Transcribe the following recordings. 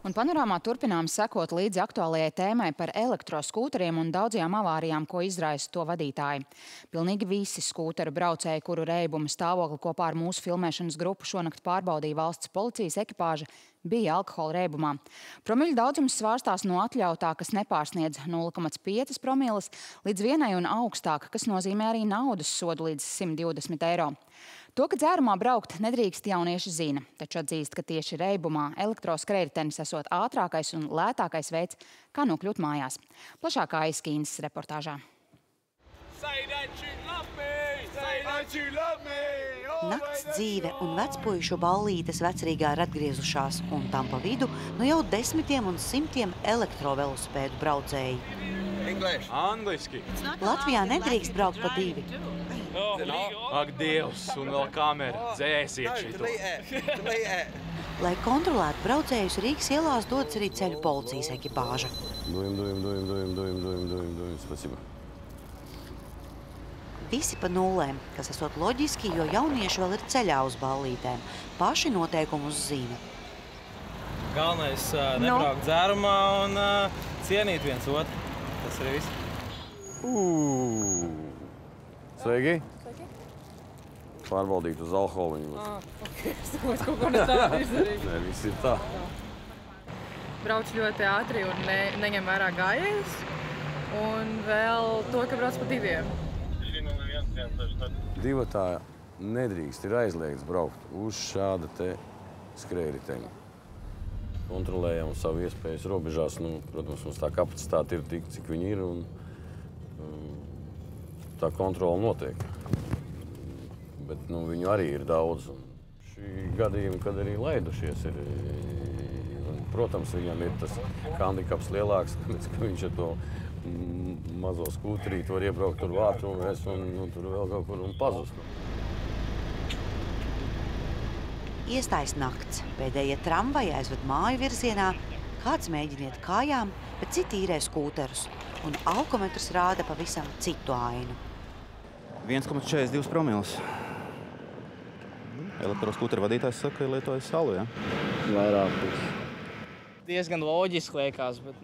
Un panorāmā turpinām sekot līdzi aktuālajai tēmai par elektroskūteriem un daudzajām avārijām, ko izraisa to vadītāji. Pilnīgi visi skūteru braucēji, kuru reibuma stāvokli kopā ar mūsu filmēšanas grupu šonakt pārbaudīja valsts policijas ekipāža, bija alkohola reibumā. Promiļu daudzums svārstās no atļautā, kas nepārsniedz 0,5 promīles, līdz 1 un augstāk, kas nozīmē arī naudas sodu līdz 120 eiro. To, ka dzērumā braukt nedrīkst, jaunieši zina, taču atzīst, ka tieši reibumā elektroskrējritenis esot ātrākais un lētākais veids, kā nokļūt mājās. Plašākā Aizkīnas reportāžā. Nakts dzīve un vecpuišu ballītes Vecrīgā ir atgriezušās, un tam pa vidu nu jau desmitiem un simtiem elektrovelospēdu braucēji. Angliski. Latvijā nedrīkst braukt pa 2. Ak, Dievs, un vēl kamera. Dzēsiet šito. Lai kontrolētu braucējus, Rīgas ielās dodas arī ceļu policijas ekipāža. Visi pa nulēm, kas esot loģiski, jo jaunieši vēl ir ceļā uz ballītēm. Paši noteikumus zina. Galvenais nebraukt dzērumā un cienīt viens otru. Tas ir viss. Sveiki! Pārbaudīt uz alkoholu viņu. Es domāju, kaut ko ne tādu izdarīšu. Nē, viss ir tā. Brauc ļoti ātri un neņem vērā gājējus. Un vēl to, ka brauc pa 2. Divatā nedrīkst, ir aizliegts braukt uz šāda te skrējriteņa. Kontrolējam savu iespējas robežās. Protams, mums tā kapacitāte ir tik, cik viņi ir, un tā kontrola notiek. Bet viņu arī ir daudz. Šī gadījuma, kad arī laidušies, ir, protams, viņam ir tas handikaps lielāks, ka viņš ar to mazo skūterīti var iebraukt tur Vārtrumēs un tur vēl kaut kur un pazust. Iestājas nakts. Pēdējie tramvaji aizved māju virzienā, kāds mēģina iet kājām, bet citi īrē skūterus. Un alkometrs rāda pavisam citu ainu. 1,42 promīles. Elektroskūteru vadītājs saka, ka lietojas salu, ja? Vairāk. Diezgan loģiski liekas, bet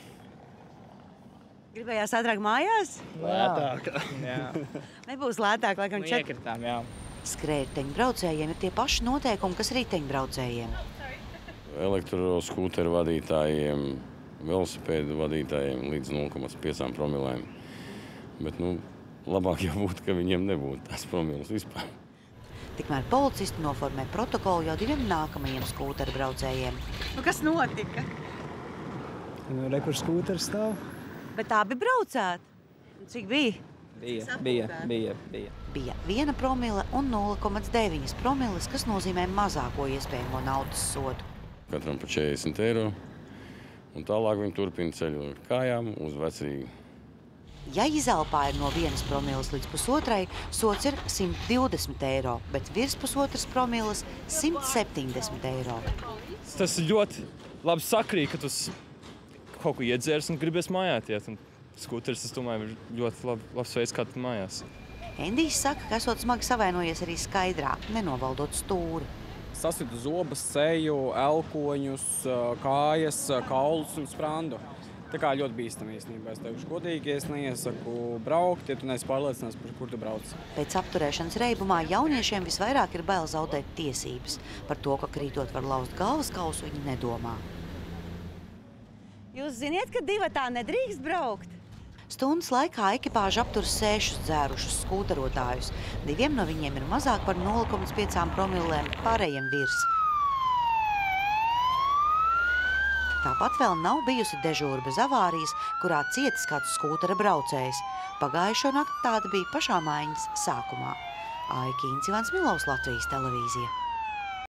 Gribējās ātrāk mājās? lētāk. Jā. Nebūs lētāk, laikam Iekritām, jā. Skrējriteņu braucējiem ir tie paši noteikumi, kas riteņbraucējiem. Elektroskūteru vadītājiem, velosipēdu vadītājiem līdz 0,5 promilēm. Bet, labāk jau būtu, ka viņiem nebūtu tās promīles vispār. Tikmēr policisti noformē protokolu jau 2 nākamajiem skūteru braucējiem. Kas notika? Kur skūters stāv? Bet abi braucāt? Cik bija? Bija. Bija 1 promile un 0,9 promiles, kas nozīmē mazāko iespējamo naudas sodu. Katram pa 40 eiro. Un tālāk viņi turpina ceļu ar kājām uz Vecrīgu. Ja izelpā ir no 1 promiles līdz 1,5, sots ir 120 eiro, bet virs 1,5 promiles 170 eiro. Tas ir ļoti labi sakrīt, ka tu kaut ko iedzērs un gribies mājāt iet. Skūteris, es domāju, ir ļoti labs veids, kā tu mājās. Endijs saka, ka esot smagi savainojies arī skaidrā, nenovaldot stūri. Sasitu zobas, seju, elkoņus, kājas, kaulus un sprandu. Tā kā ļoti bīstami īstenībā. Es teikšu godīgi, es neiesaku braukt, ja tu neesi pārliecināts, par kur tu brauc. Pēc apturēšanas reibumā jauniešiem visvairāk ir bail zaudēt tiesības. Par to, ka krītot var lauzt galvas kausu, viņi nedomā. Jūs ziniet, ka divatā nedrīkst braukt? Stundas laikā ekipāža aptur 6 dzērušus skūterotājus. 2 no viņiem ir mazāk par 0,5 promilēm, pārējiem virs. Tāpat vēl nav bijusi dežūra bez avārijas, kurā cietis kāds skūtera braucējs. Pagājušo nakti tāda bija pašā mājiņas sākumā. Aizkīns Ivans Milovs, Latvijas televīzija.